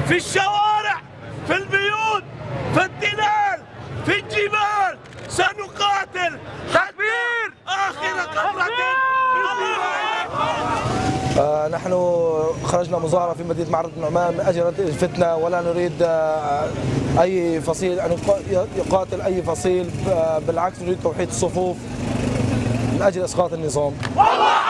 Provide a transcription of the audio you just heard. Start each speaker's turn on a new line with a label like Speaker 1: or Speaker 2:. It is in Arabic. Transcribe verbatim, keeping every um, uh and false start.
Speaker 1: في الشوارع، في البيوت، في التلال، في الجبال، سنقاتل تكبير آخر قطرة.
Speaker 2: آه نحن خرجنا مظاهرة في مدينة معرض النعمان من أجل ردع الفتنة، ولا نريد آه أي فصيل أن يقاتل أي فصيل، آه بالعكس نريد توحيد الصفوف من أجل إسقاط النظام.